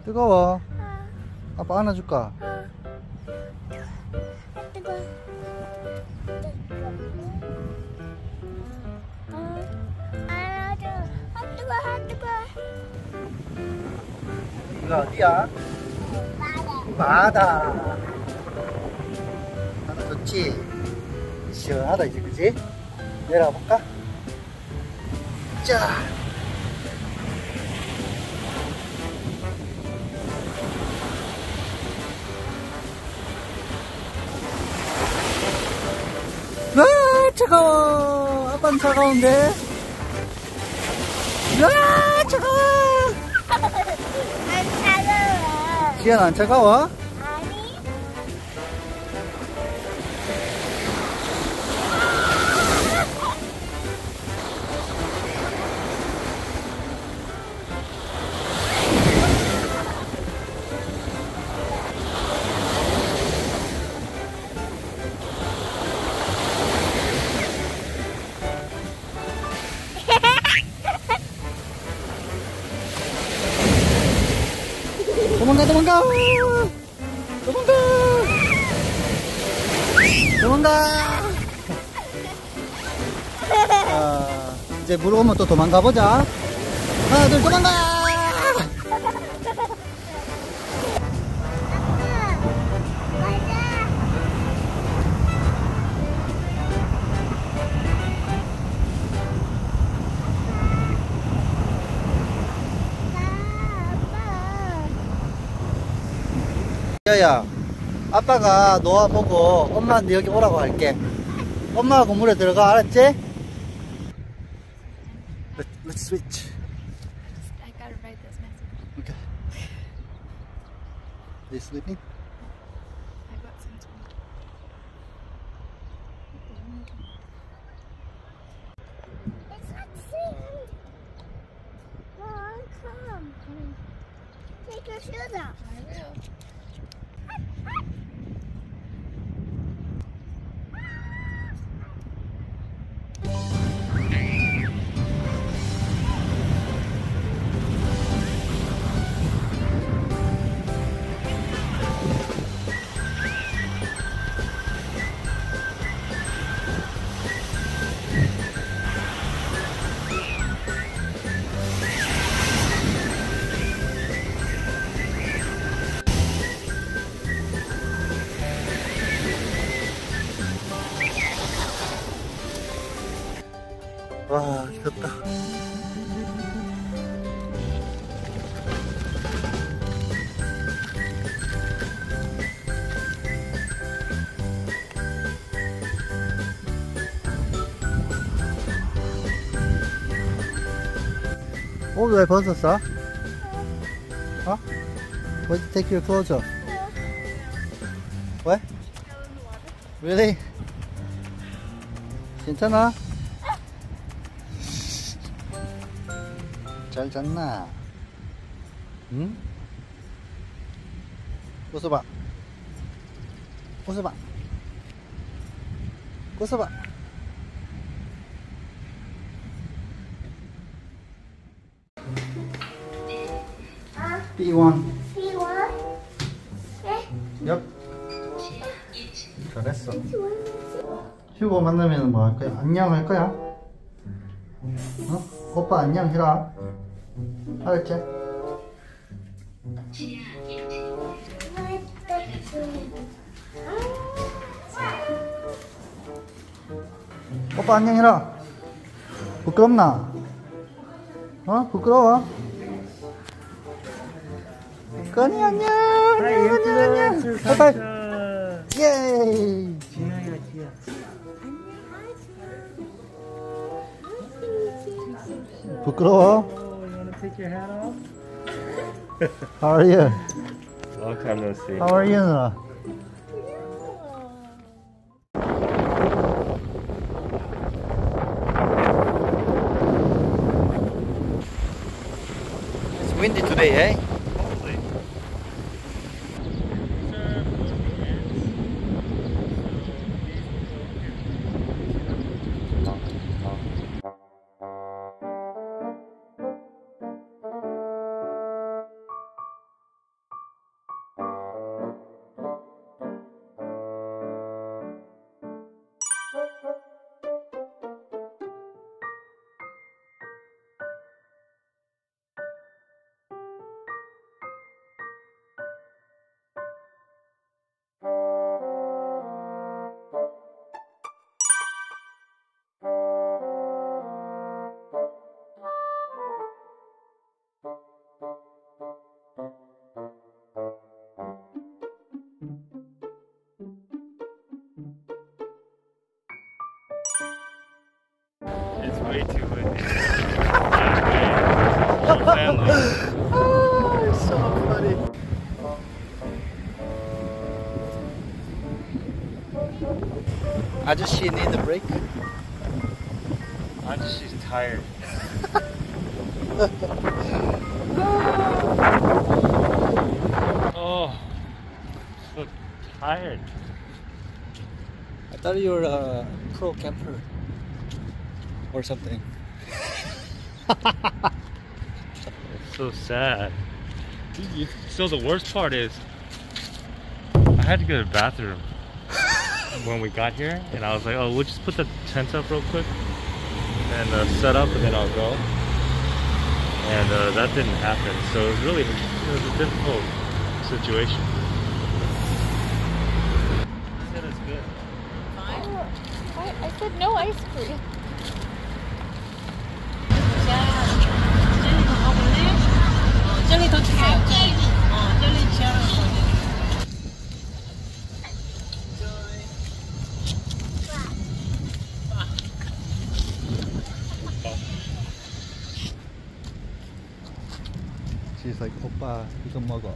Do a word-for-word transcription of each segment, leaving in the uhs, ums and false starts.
뜨거워. 어. 아빠 안아줄까? 어. 아, 뜨거. 어. 알아줘. 아, 뜨거, 아, 뜨거. 이거 어디야? 바다. 바다. 바다 좋지? 시원하다 이제, 그치? 내려볼까? 자. 아, 차가워. 아빠는 차가운데? 아, 차가워. 안 차가워. 지연 안 차가워? 아니. 도망가, 도망가! 도망가! 도망가! 자, 이제 물 오면 또 도망가 보자. 하나, 둘, 도망가! 야야, 아빠가 노아 보고 엄마한테 여기 오라고 할게. 엄마하고 물에 들어가, 알았지? Let's switch. I gotta write this message. Okay. They sleeping? I got some too. It's not sand. Mom, come. Take your shoes off. I will. 와, 덥다. 옷 왜 벗었어? 어? Why did you take your clothes off? What? Really? 괜찮아? 잘 잤나? 응? 웃어봐. 웃어봐. 웃어봐. 비 원. See what? 엽. 잘했어. 휴고 만나면 뭐 할 거야? 안녕 할 거야? 어? 오빠 안녕 해라. 알았지? 오빠 안녕 해라. 부끄럽나? 어? 부끄러워? 건이 안녕. 안녕 안녕 안녕. 하이파이브. 예이. 지아야 지아. 부끄러워? Oh, you wanna take your hat off? How are you? Long time no see. How are you, 누나? It's windy today, eh? way too windy. Whole family. Oh, so funny. 아저씨 need a break? 아저씨's tired. Oh, so tired. I thought you were a pro camper or something. It's so sad. You- So the worst part is, I had to go to the bathroom when we got here, and I was like, "Oh, we'll just put the tent up real quick and uh, set up, and then I'll go." And uh, that didn't happen, so it was really it was a difficult situation. I said it's good. I, I said no ice cream. She's like, 오빠 이거 먹어.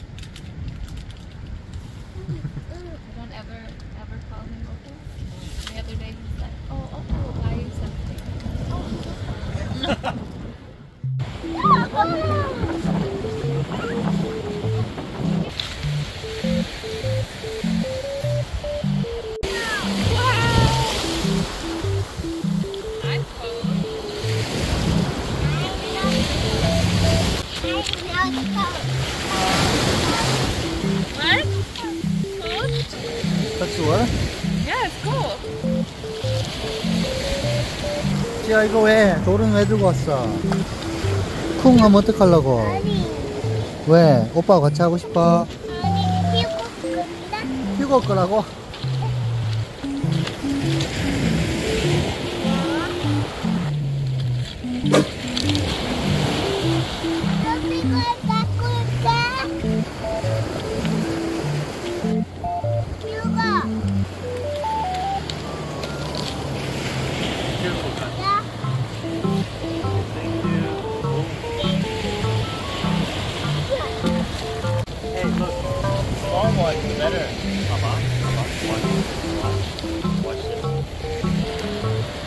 I don't ever, ever call him Opal. The other day he's like, oh, Opal will buy you something. Oh, I'm cold. What? Cold? That's what? Yeah, it's cold. 지아 이거 왜? 돌은 왜 들고 왔어? 쿵 하면 어떡하려고? 아니, 왜? 오빠가 같이 하고 싶어? 아니, 피고 싶다. 휴고 올 거라고? 피고 갖고 있다. 피고. 야. Hey, look, small one is better. Come on, come on, watch, watch this.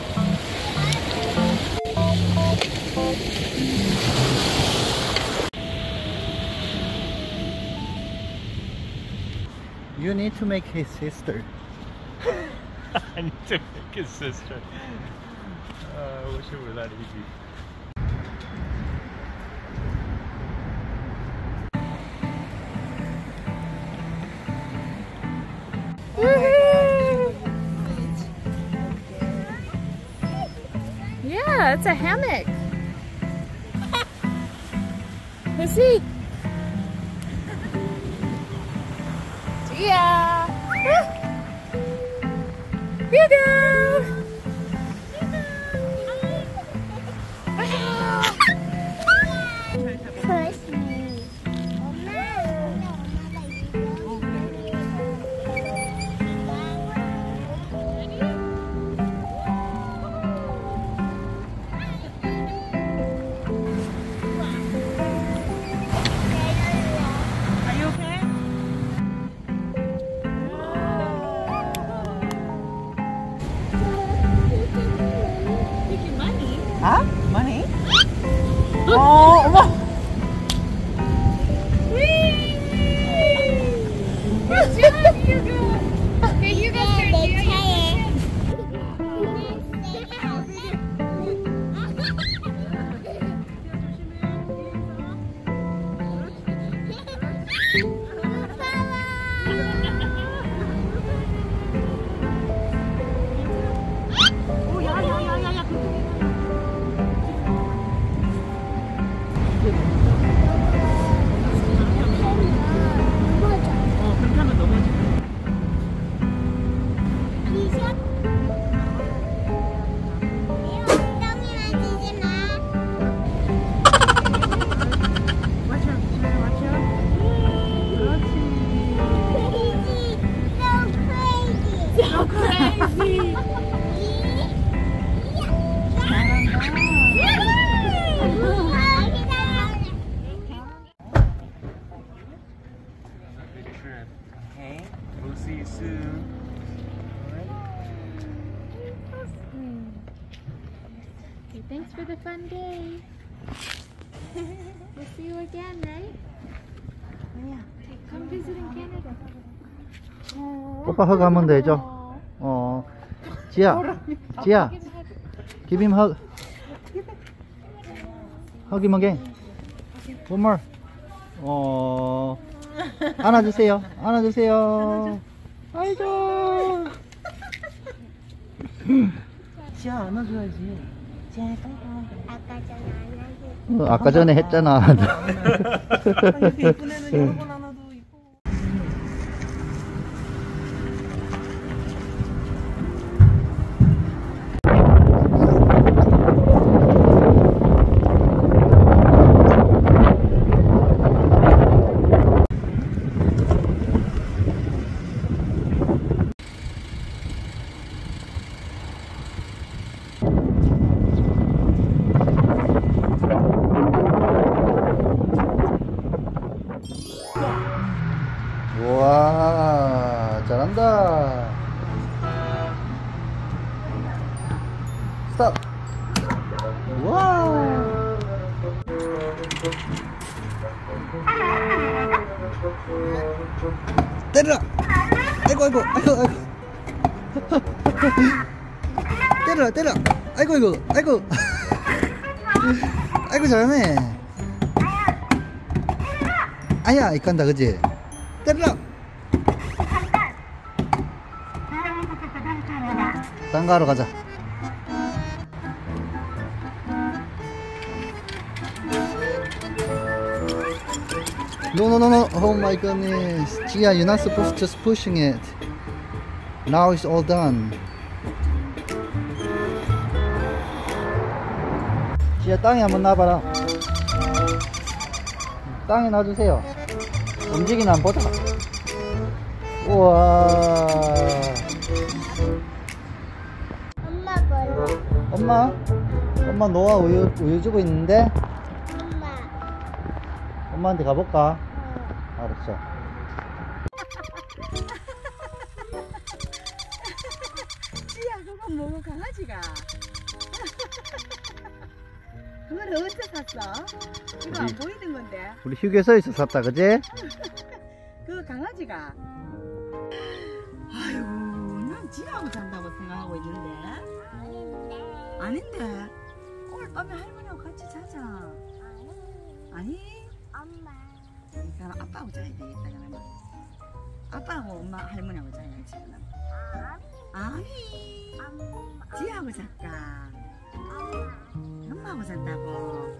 You need to make his sister. I need to make his sister. Uh, I wish it were that easy. Yeah, it's a hammock. Let's see. Yeah. Here you go. First me. 엄마. Huh? Money? Oh, 어머! Okay, you go 내 start. 차에. 오, 야, 야, 야, 야, 야. 어, 그렇게 하면 너무 해줘. 비숍. 엉덩이 만지지 마. Watch out, watch out. you soon. Hey, thanks for the fun day. We'll see you again, right? Come visit in Canada. 오빠 허그 하면 되죠? 어. 지야, 지야. Give him hug. Hug him again. One more. 어. 안아주세요. 안아주세요. 아이고. 지아 안아줘야지. 지아 아까 전에 안 하고. 어, 아까 전에 했잖아. 이렇게 예쁜 애는 여러 번 안아도 이뻐. 우와, 잘한다. 스탑. 우와. 때려라. 아이고 아이고 아이고 아이고. 때려라 때려. 아이고 아이고 아이고. 아이고 잘하네. 아야 이간다 그지? 때려. 딴 거 하러 가자. No, no, no, no. Oh my goodness. Gia, you're not supposed to just pushing it. Now it's all done. Gia, 땅에 한번 놔봐라. 땅에 놔주세요. 움직이나 한번 보자. 우와. 엄마 볼래? 엄마? 엄마 노아 우유, 우유 주고 있는데? 엄마. 엄마한테 가볼까? 알았어. 지아 그건 뭐고 강아지가? 그걸 어디서 샀어? 이거 안 우리- 보이는 건데. 우리 휴게소에서 샀다, 그지? 그 강아지가. 아이고, 난 지하고 잔다고 생각하고 있는데. 아닌데. 아닌데. 오늘 밤에 할머니하고 같이 자자. 아니. 아니? 엄마. 그럼 아빠하고 자야 되겠다, 그러면. 아빠하고 엄마, 할머니하고 자야지. 그럼. 아니. 엄마. 지하고 잘까? 엄마. 엄마하고 잔다고.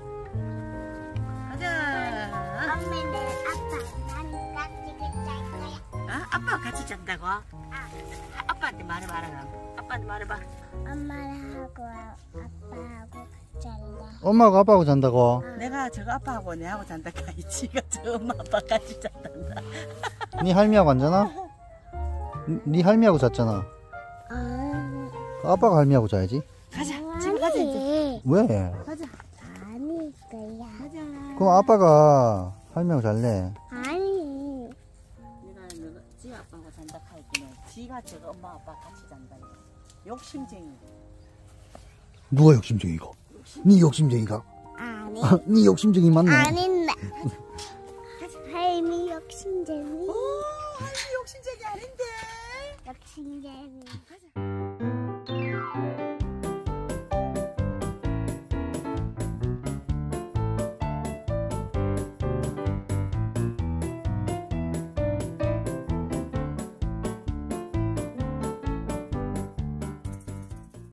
가자. 엄마는 아빠 난 같이 잘 거야. 어? 아빠하고 같이 잔다고? 아빠한테 말해봐라. 그럼. 아빠한테 말해봐. 엄마하고 아빠하고 잘라. 엄마하고 아빠하고 잔다고? 내가 저거 아빠하고 내하고 잔다가 지가 저 엄마 아빠 같이 잔단다. 니 할미하고 안 자나? 니- 니 할미하고 잤잖아. 아. 아빠가 할미하고 자야지. 가자. 지금 가자 이제. 왜? 가자. 아닐 거야. 가자. 그럼 아빠가 할미하고 잘래. 아니. 내가 너가 지 아빠하고 잔다 할때는 지가 저거 엄마 아빠 같이 잔다. 이거. 욕심쟁이. 누가 욕심쟁이가? 니 욕심쟁이가? 아니. 니 욕심쟁이 맞네. 아닌데. 할미 욕심쟁이. 오, 할미 욕심쟁이 아닌데. 욕심쟁이. 가자.